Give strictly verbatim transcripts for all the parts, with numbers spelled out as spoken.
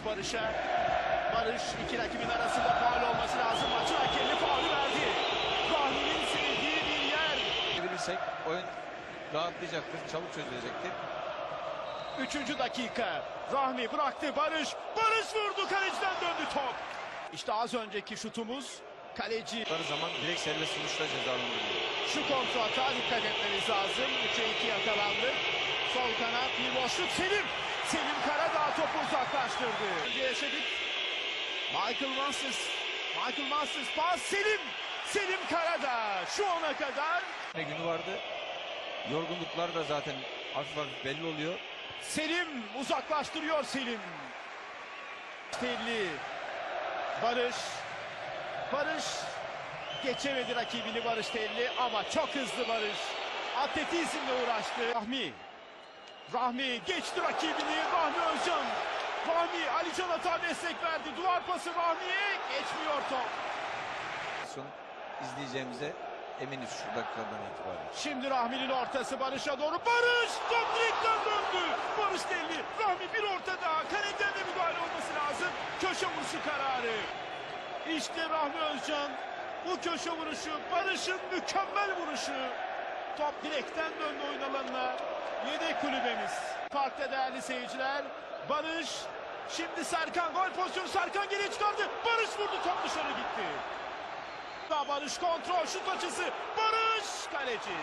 Barış'a. Barış iki rakibin arasında faul olması lazım. Maçın hakemi faulü verdi. Rahmi'nin sevdiği bir yer. Bilirsek oyun rahatlayacaktır, çabuk çözülecektir. Üçüncü dakika. Rahmi bıraktı. Barış. Barış vurdu. Kaleciden döndü top. İşte az önceki şutumuz. Kaleci. Her zaman direkt serbest vuruşla cezalandırılıyor. Şu kontrata dikkat etmeniz lazım. üçe iki yakalandı. Sol kanat bir boşluk. Selim. Selim Karadağ topu uzaklaştırdı. Önce yaşadık. Michael Masters. Michael Masters pas. Selim. Selim Karadağ. Şu ana kadar. Ne günü vardı. Yorgunluklar da zaten hafif hafif belli oluyor. Selim uzaklaştırıyor Selim. Telli. Barış. Barış geçemedi rakibini Barış Telli ama çok hızlı Barış. Atletizmle uğraştı. Rahmi. Rahmi geçti rakibini. Rahmi Özcan. Rahmi Alican Ata destek verdi. Duvar pası Rahmi'ye geçmiyor top. Son izleyeceğimize eminiz şu dakikadan itibaren. Şimdi Rahmi'nin ortası Barış'a doğru. Barış top direkten döndü. Barış Telli. Rahmi bir orta daha. Kaleden de müdahale olması lazım. Köşe vuruşu kararı. İşte Rahmi Özcan. Bu köşe vuruşu. Barış'ın mükemmel vuruşu. Top direkten döndü oyun alanına. Yedek kulübemiz. Parkta değerli seyirciler. Barış. Şimdi Serkan. Gol pozisyonu. Serkan geriye çıkardı. Barış vurdu. Top dışarı gitti. Daha Barış kontrol. Şut açısı. Barış. Kaleci.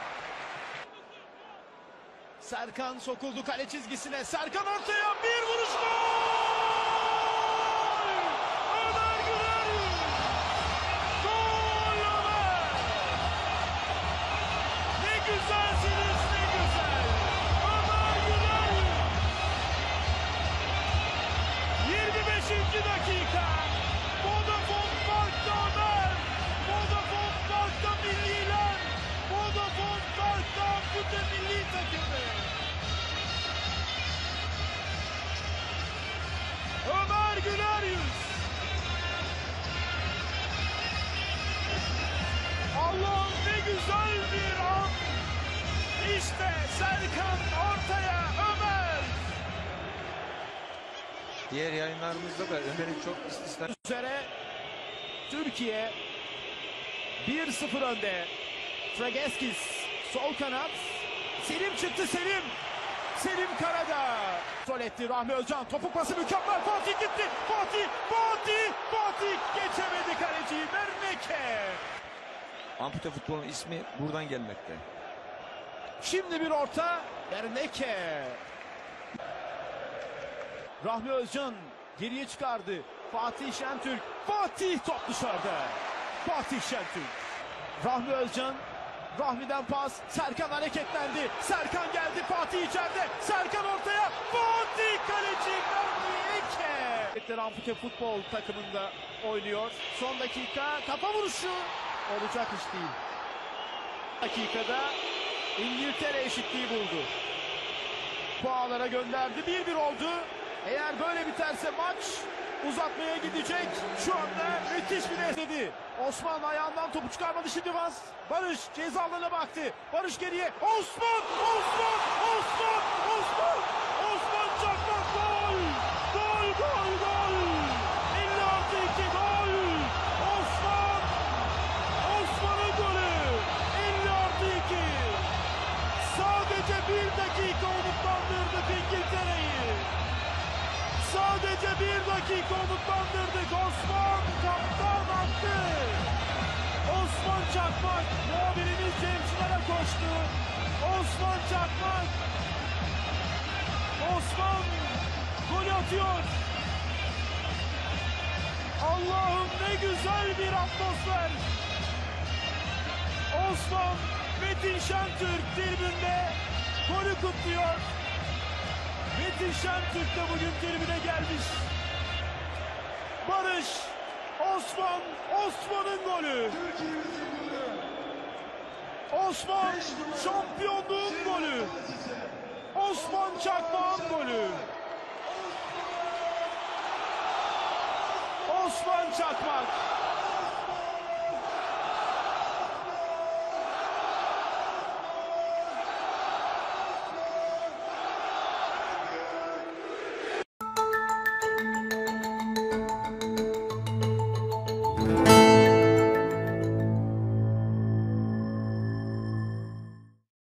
Serkan sokuldu kale çizgisine. Serkan ortaya. Bir vuruş. Gol! Ömer Güler. Gol Ömer. Ne güzelsiniz, ne güzel. Ömer Güler. yirmi beşinci dakika. Vodafone Park'ta Ömer. Vodafone Park'ta milliler. Vodafone Park'ta Ampute milli takımı. Ömer Güler yüz. Allah'ım ne güzel bir an. İşte Serkan ortaya Ömer. Diğer yayınlarımızda da Ömer'in çok istisna Üzere Türkiye bir sıfır önde. Frageskis sol kanat. Selim çıktı Selim. Selim Karadağ. Sol etti Rahmi Özcan. Topuk pası mükemmel. Fatih gitti. Fatih. Fatih. Fatih geçemedi kaleciyi. Merneke. ampute futbolun ismi buradan gelmekte. Şimdi bir orta. Merneke. Rahmi Özcan geriye çıkardı. Fatih Şentürk. Fatih top dışarıda. Fatih Şentürk. Rahmi Özcan. Rahmi'den pas. Serkan hareketlendi. Serkan geldi. Fatih içeride. Serkan ortaya. Fatih kaleci Merneke. Ampute futbol takımında oynuyor. Son dakika kafa vuruşu. Olacak iş değil. Dakikada İngiltere eşitliği buldu. Puanlara gönderdi. bir bir oldu. Eğer böyle biterse maç uzatmaya gidecek. Şu anda müthiş bir esnedi. Osman ayağından topu çıkarmadı şimdi Vaz. Barış ceza alanına baktı. Barış geriye. Osman! Osman! Osman! Osman! Osman Çakmak gol! Gol! Gol! Gol! elli artı iki gol! Osman! Osman'ın golü! elli artı iki! Sadece bir dakika umutlandırdık İngiltere'yi. Sadece bir dakika umutlandırdık. Osman kaptan attı. Osman Çakmak. Muhabirimiz Cemşinler'e koştu. Osman Çakmak. Osman gol atıyor. Allah'ım ne güzel bir atmosfer. Osman Metin Şentürk tribünde golü kutluyor. Metin Şentürk de bugün tribüne gelmiş. Barış, Osman, Osman'ın golü. Osman, şampiyonluğun golü. Osman Çakmak'ın golü. Osman Çakmak.